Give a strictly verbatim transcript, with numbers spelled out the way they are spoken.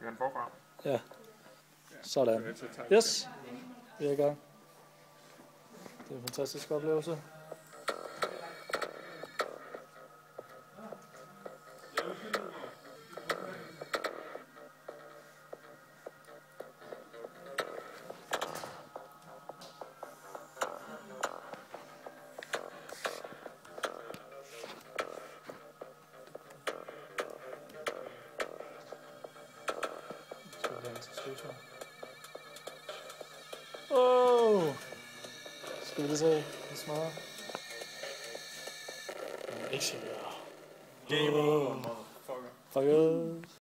Skal han forfra? Ja. Sådan. Yes. Vi er i gang. Det er en fantastisk oplevelse. Åh! Oh. Skal vi lige se? Det smadrer. Ikke sikkert. Game over. Motherfucker. Fuck it.